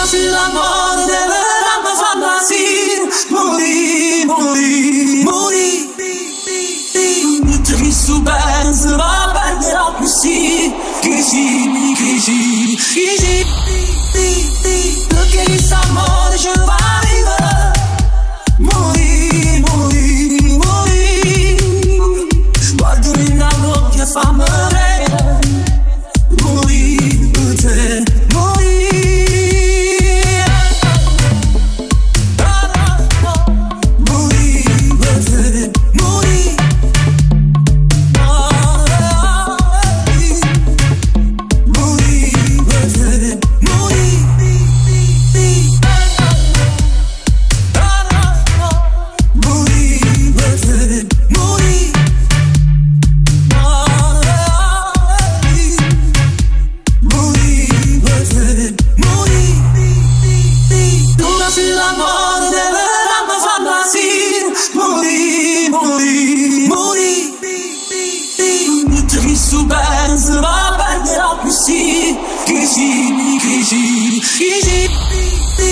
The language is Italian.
sulla morte deve farla sì, morì, morì, morì. Tutto chi su pensa perderà più sì, che sì, perché chi sta amore ce va a vivere. Morì, morì, morì. Guardo in la bocca e fa morire. Morì, per te, morì. Su pensa va perderà più sì, che sì.